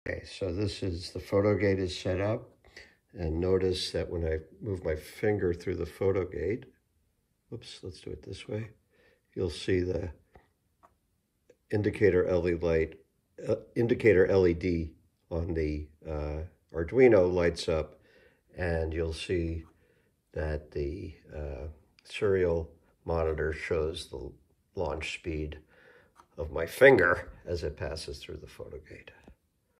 Okay, so this is the photogate is set up, and notice that when I move my finger through the photogate, oops, let's do it this way, you'll see the indicator LED on the Arduino lights up, and you'll see that the serial monitor shows the launch speed of my finger as it passes through the photogate.